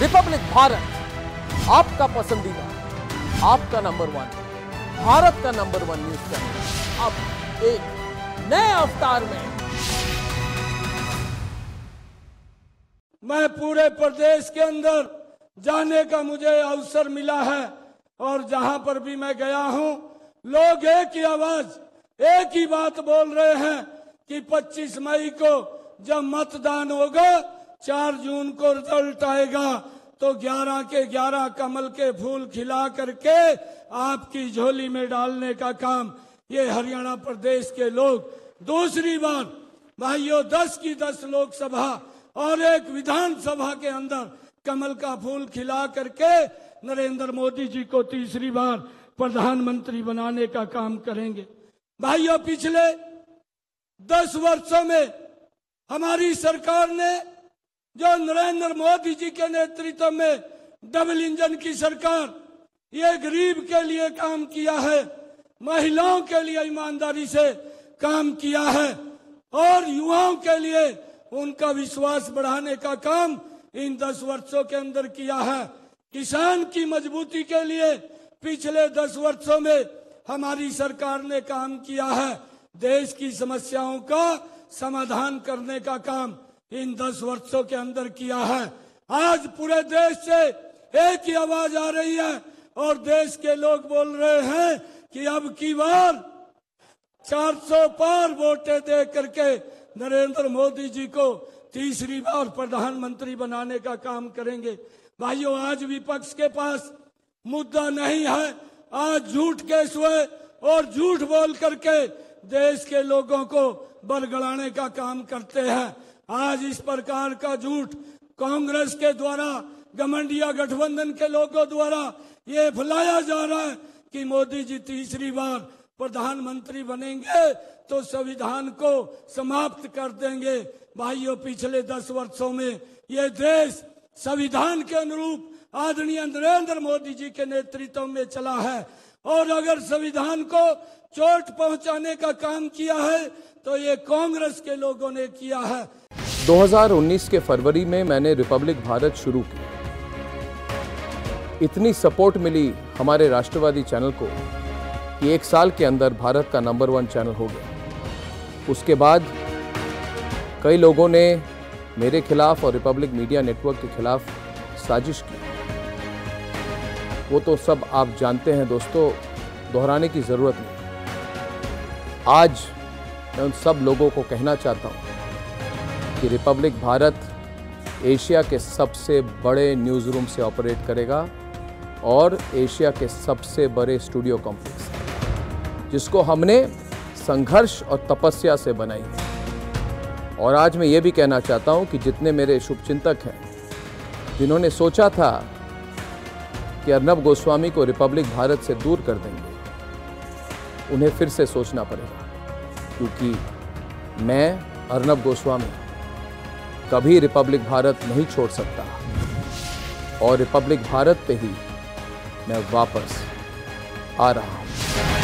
Republic Bharat, आपका पसंदीदा, आपका नंबर 1, भारत का नंबर 1 न्यूज चैनल, अब एक नए अवतार में। मैं पूरे प्रदेश के अंदर जाने का मुझे अवसर मिला है और जहां पर भी मैं गया हूं, लोग एक ही आवाज, एक ही बात बोल रहे हैं कि 25 मई को जब मतदान होगा, 4 जून को रिजल्ट आएगा, तो 11 के 11 कमल के फूल खिला करके आपकी झोली में डालने का काम ये हरियाणा प्रदेश के लोग दूसरी बार भाइयों 10 की 10 लोकसभा और एक विधानसभा के अंदर कमल का फूल खिला करके नरेंद्र मोदी जी को तीसरी बार प्रधानमंत्री बनाने का काम करेंगे। भाइयों, पिछले 10 वर्षों में हमारी सरकार ने जो नरेंद्र मोदी जी के नेतृत्व में डबल इंजन की सरकार, ये गरीब के लिए काम किया है, महिलाओं के लिए ईमानदारी से काम किया है और युवाओं के लिए उनका विश्वास बढ़ाने का काम इन 10 वर्षों के अंदर किया है। किसान की मजबूती के लिए पिछले 10 वर्षों में हमारी सरकार ने काम किया है। देश की समस्याओं का समाधान करने का काम इन 10 वर्षों के अंदर किया है। आज पूरे देश से एक ही आवाज आ रही है और देश के लोग बोल रहे हैं कि अब की बार 400 पार वोटें दे करके नरेंद्र मोदी जी को तीसरी बार प्रधानमंत्री बनाने का काम करेंगे। भाइयों, आज विपक्ष के पास मुद्दा नहीं है। आज झूठ केस हुए और झूठ बोल करके देश के लोगों को बरगलाने का काम करते हैं। आज इस प्रकार का झूठ कांग्रेस के द्वारा, घमंडिया गठबंधन के लोगों द्वारा ये फैलाया जा रहा है कि मोदी जी तीसरी बार प्रधानमंत्री बनेंगे तो संविधान को समाप्त कर देंगे। भाइयों, पिछले 10 वर्षों में ये देश संविधान के अनुरूप आदरणीय नरेंद्र मोदी जी के नेतृत्व में चला है और अगर संविधान को चोट पहुंचाने का काम किया है तो ये कांग्रेस के लोगों ने किया है। 2019 के फरवरी में मैंने रिपब्लिक भारत शुरू की। इतनी सपोर्ट मिली हमारे राष्ट्रवादी चैनल को कि 1 साल के अंदर भारत का नंबर 1 चैनल हो गया। उसके बाद कई लोगों ने मेरे खिलाफ और रिपब्लिक मीडिया नेटवर्क के खिलाफ साजिश की। वो तो सब आप जानते हैं दोस्तों, दोहराने की ज़रूरत नहीं। आज मैं उन सब लोगों को कहना चाहता हूँ कि रिपब्लिक भारत एशिया के सबसे बड़े न्यूज़ रूम से ऑपरेट करेगा और एशिया के सबसे बड़े स्टूडियो कॉम्प्लेक्स, जिसको हमने संघर्ष और तपस्या से बनाई है। और आज मैं ये भी कहना चाहता हूँ कि जितने मेरे शुभचिंतक हैं, जिन्होंने सोचा था कि अर्नब गोस्वामी को रिपब्लिक भारत से दूर कर देंगे, उन्हें फिर से सोचना पड़ेगा, क्योंकि मैं अर्नब गोस्वामी कभी रिपब्लिक भारत नहीं छोड़ सकता और रिपब्लिक भारत पे ही मैं वापस आ रहा हूँ।